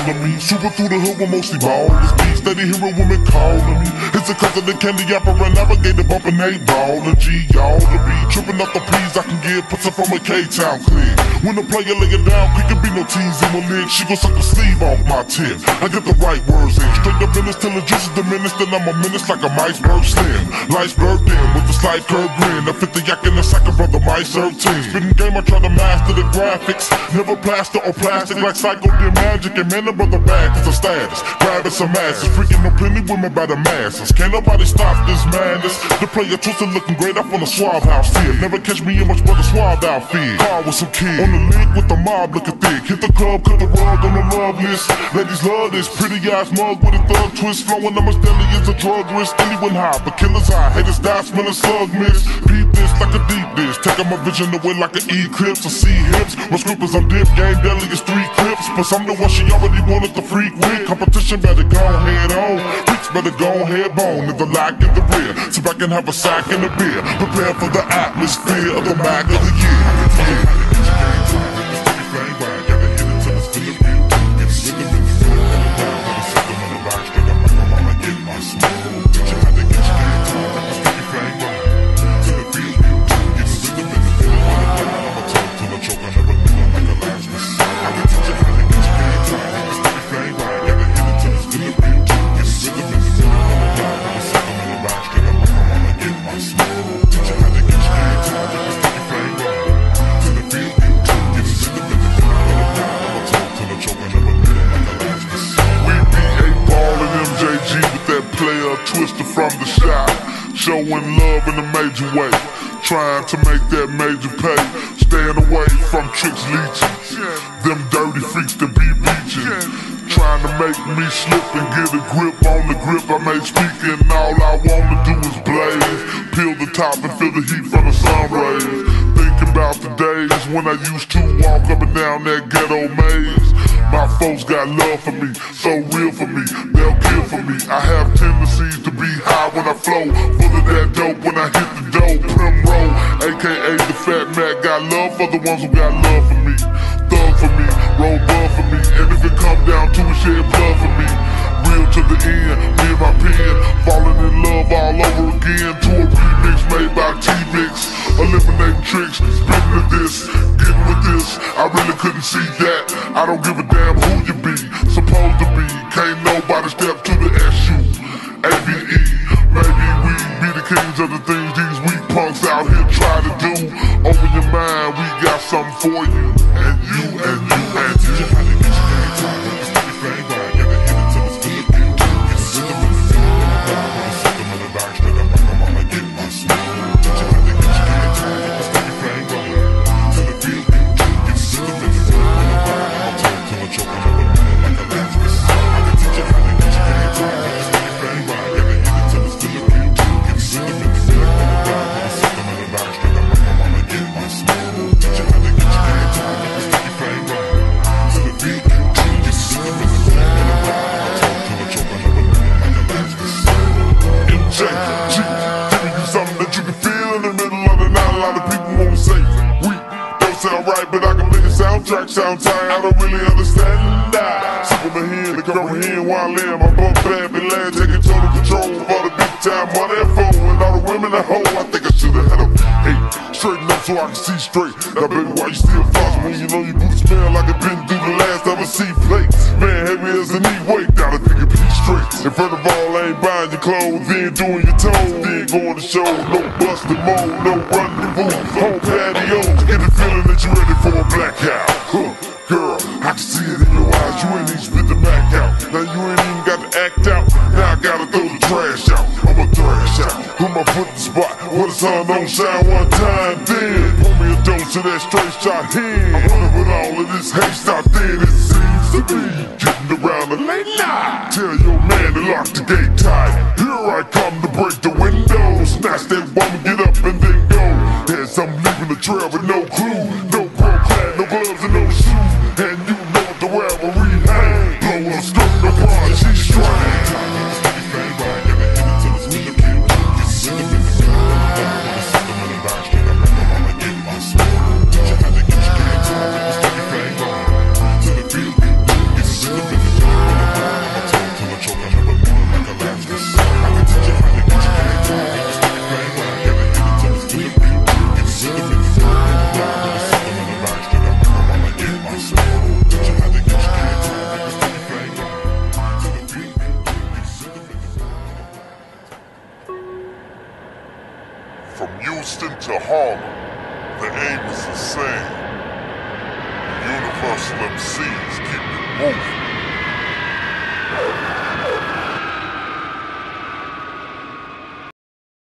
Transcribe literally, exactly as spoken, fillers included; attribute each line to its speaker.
Speaker 1: of me. Super through the hood with mostly ballers. Be steady hearing women calling me. It's a cause of the candy opera navigator bumping eight ball and G, y'all to be tripping up the P's I can get, puts it from a K-Town click. When the player lay it down, quick can be no tease in my leg. She gon' suck the sleeve off my tip. I get the right words in. Straight up business till the juice is diminished, then I'm a menace like a iceberg slim. Iceberg in with a slight curve grin. A fifty yak in a second, brother, my serve team. Spitting game, I try to master the graphics. Never plaster or plastic like Psycho did magic. And man, the brother bad cause the status. Grabbing some asses, freaking no plenty women by the masses. Can't nobody stop this madness. The player Twista looking great up on the Suave house field. Never catch me in much brother Suave outfit. Car with some kids. On the link with the mob looking thick. Hit the club, cut the rug on the love list. Ladies love this pretty ass mug with a thug twist. Flowing on my deli is a drug risk. Anyone high, but killers high. Haters die, smelling slug mist. Beat this like a deep dish. Taking my vision away like an eclipse. I see hips. My scrippers I'm dip. Game deli is three clips. But I'm the one she already wanted to freak with. Competition better go head on. Freaks better go head bone. In the lock in the rear. So I can have a sack in the beer. Prepare for the atmosphere of the Mac of the year. Yeah. Twista from the shop, showing love in a major way, trying to make that major pay, staying away from tricks leeching, them dirty freaks that be reaching, trying to make me slip and get a grip on the grip I made speaking. All I wanna do is blaze, peel the top and feel the heat from the sun rays. Thinking about the days when I used to walk up and down that ghetto maze. My folks got love for me, so real for me, they'll kill for me. I have tendencies to be high when I flow, full of that dope when I hit the dope. Primrose, aka the Fat Mac, got love for the ones who got love for me. Thug for me, roll bud for me, and if it come down to it, shed blood for me. Real to the end, me and my pen, falling in love all over again. To a remix made by T-Mix, eliminating tricks, spitting to this, getting with this. I really couldn't see that. I don't give a damn who you be, supposed to be. Can't nobody step to the S U A B E. Maybe we be the kings of the things these weak punks out here try to do. Open your mind, we got something for you, and you, and you, and you. But I can make a soundtrack sound tired, I don't really understand that. Simple my hand to comprehend why I live. My bump bad, been land, taking total control for the big time money and phone. And all the women at home, I think I should've had a eight. Straighten up so I can see straight. Now baby, why you still flossing when you know your boots smell like it been through the last ever see plates? Man, heavy as a knee weight, gotta think it be straight. And first of all, I ain't buying your clothes, then doing your toes, then going to show. No busted mode, no rendezvous, home patio. Get the feeling that you ready for a blackout. Huh, girl, I can see it in your eyes, you ain't even spit the back out. Now you ain't even got to act out, now I gotta throw the trash out. I'ma thrash out, put my foot in the spot, where the sun don't shine one time, then pour me a dose of that straight shot here. I'm running with all of this haste out there, it seems to be getting around the late night. Tell your man to lock the gate tight. Here I come to break the window, snatch that woman, get up and then go. As I'm leaving the trail with no clue, no pro clad, no gloves and no shoes, and you know what the rivalry ain't. Blow a skirt, no bra, she's straight. Get From Houston to Harlem, the aim is the same. Universal M Cs keep it moving.